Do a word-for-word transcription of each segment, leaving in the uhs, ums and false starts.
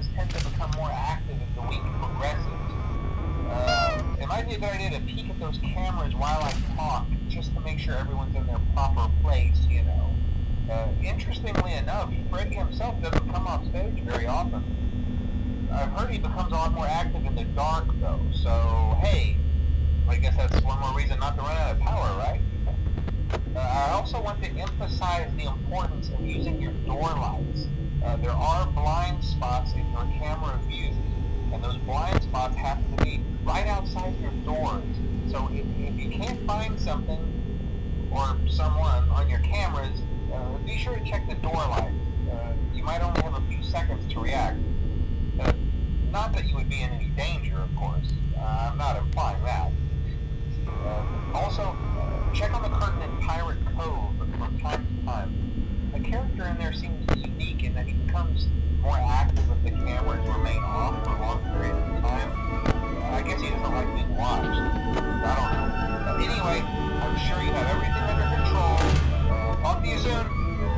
cameras tend to become more active as the week progresses. Uh, it might be a good idea to peek at those cameras while I talk, just to make sure everyone's in their proper place, you know. Uh, interestingly enough, Freddy himself doesn't come off stage very often. I've heard he becomes a lot more active in the dark, though, so hey, I guess that's one more reason not to run out of power, right? Uh, I also want to emphasize the importance of using your door lights. Uh, there are blind spots in your camera view, and those blind spots happen to be right outside your doors. So if, if you can't find something or someone on your cameras, uh, be sure to check the door lights. Uh, you might only have a few seconds to react. Uh, not that you would be in any danger, of course. Uh, I'm not implying that. Uh, also, uh, check on the curtain in Pirate Cove from time to time. The character in there seems unique in that he becomes more active if the cameras remain off for long periods of time. Uh, I guess he doesn't like being watched. I don't know. Uh, anyway, I'm sure you have everything under control. Uh, talk to you soon.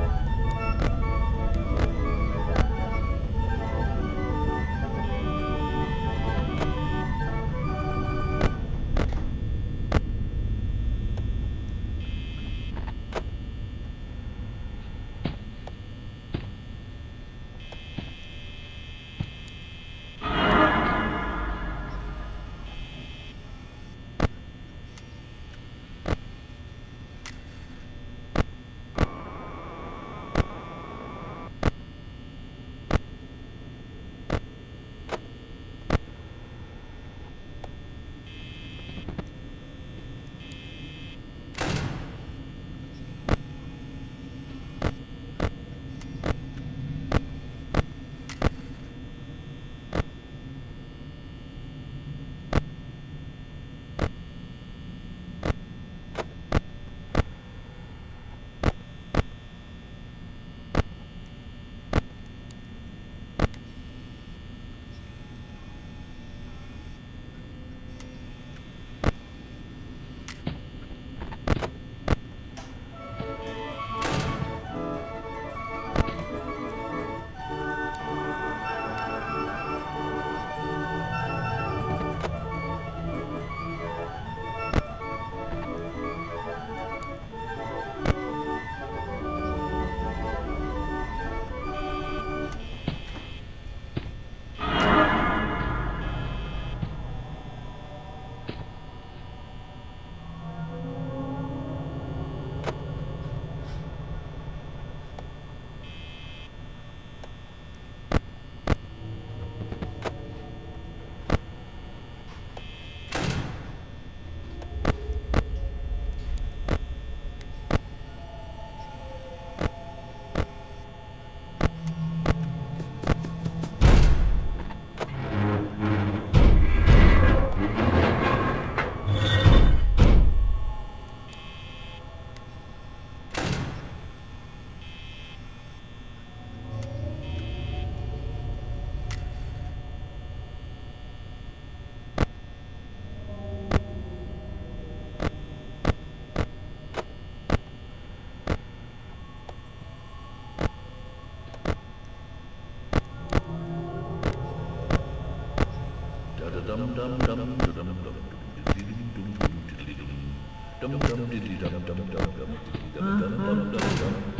dum dum dum dum dum dum dum dum dum dum dum dum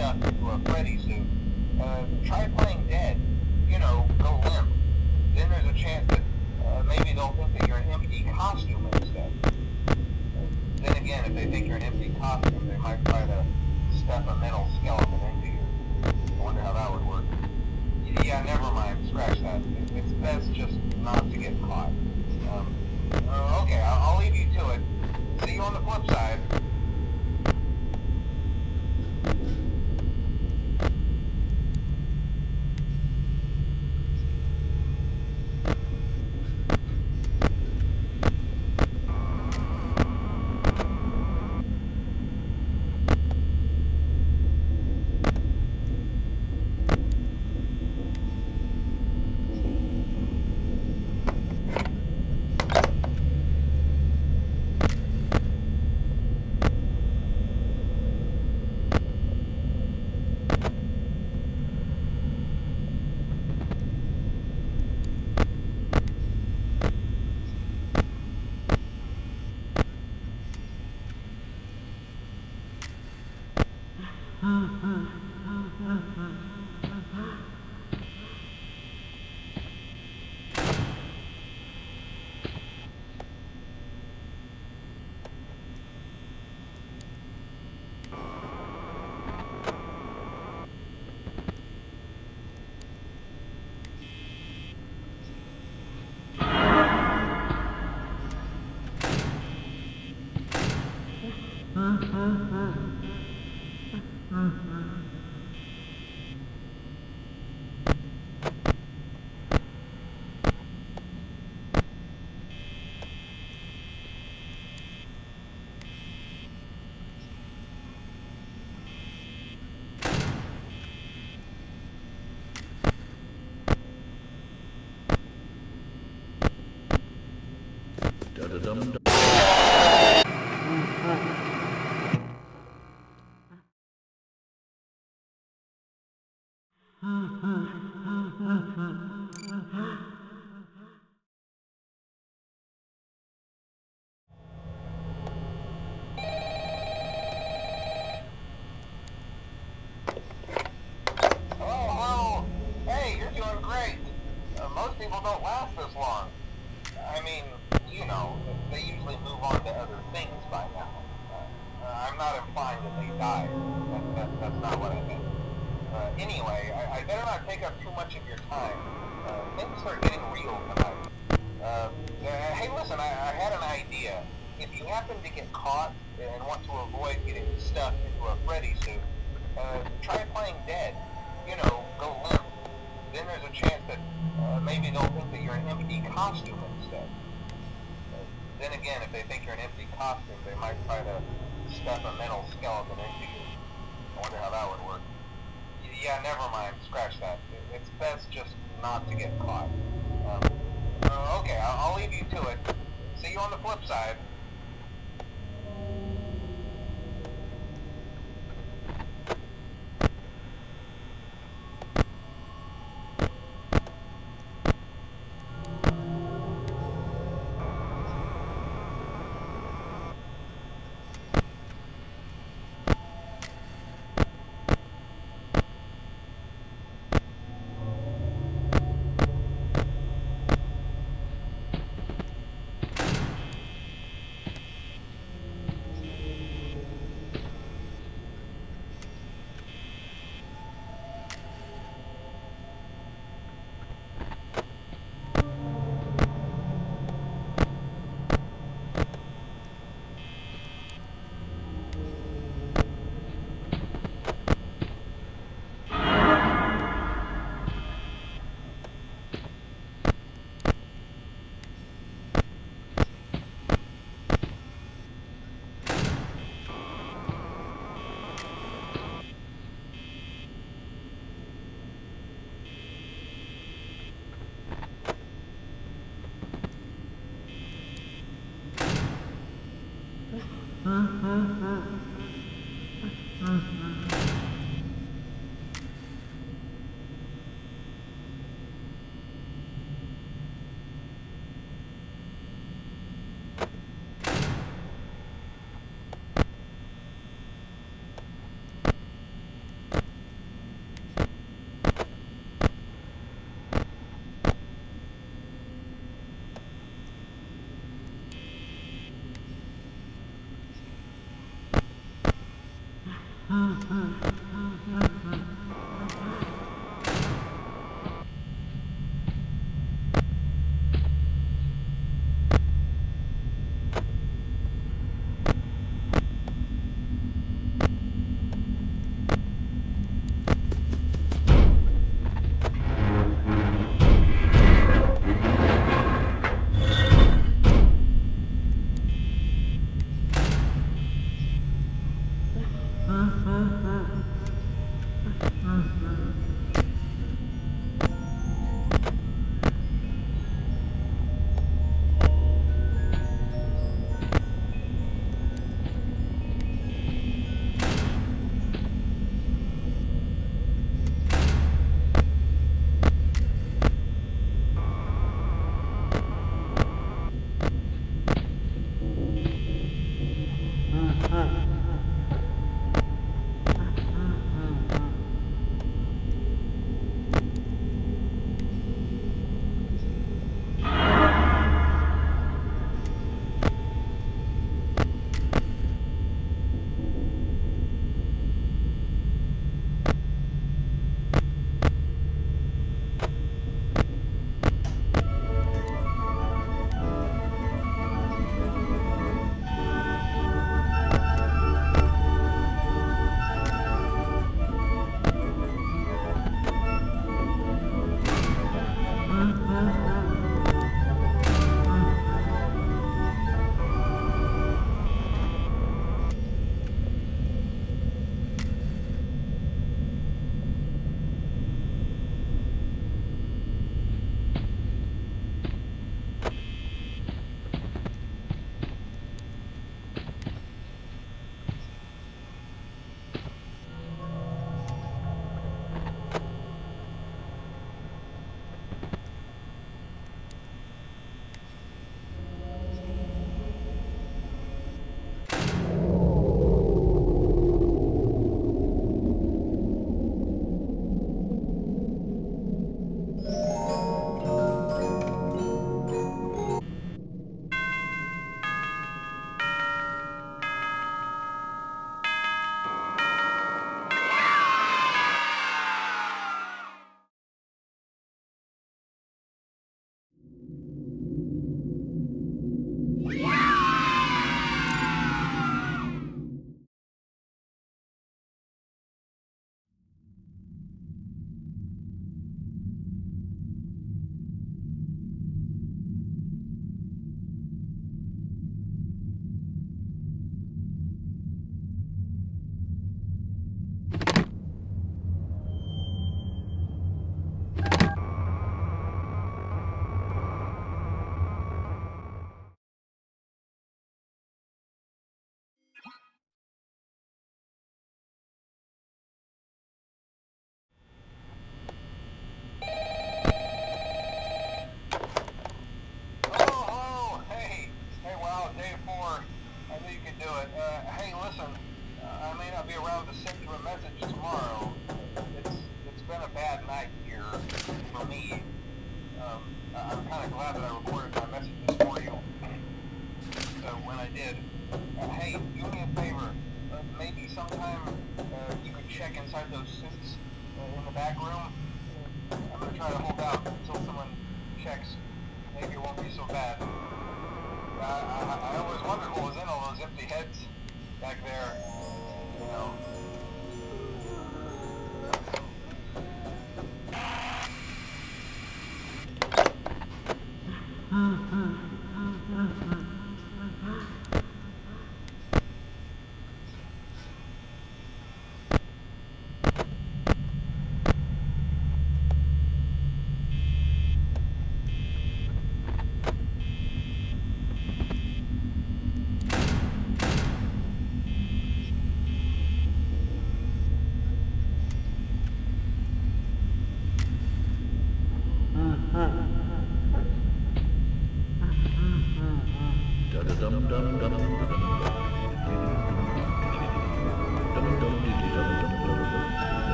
stuffed into a Freddy suit, uh, try playing dead. You know, go limp. Then there's a chance that uh, maybe they'll think that you're an empty costume instead. Uh, then again, if they think you're an empty costume, they might try to stuff a metal skeleton into you. I wonder how that would work. Yeah, never mind. Scratch that. It's best just not to get caught. Um, uh, okay, I'll, I'll leave you to it. See you on the flip side. Da-da-dum-dum. Oh, hello. Hey, you're doing great. Uh, most people don't last this long. I mean, you know, they usually move on to other things by now. Uh, uh, I'm not implying that they died. That, that, that's not what I meant. Uh, anyway, I, I better not take up too much of your time. Uh, things are getting real tonight. Uh, uh, hey, listen, I, I had an idea. If you happen to get caught and want to avoid getting stuffed into a Freddy suit, uh, try playing dead. You know, go limp. Then there's a chance that uh, maybe they'll think that you're an empty costume instead. Uh, then again, if they think you're an empty costume, they might try to stuff a metal skeleton into you. I wonder how that would work. Yeah, never mind. Scratch that. It's best just not to get caught. Um, uh, okay, I'll, I'll leave you to it. See you on the flip side.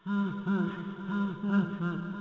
Hmm, hmm, hmm, hmm, hmm.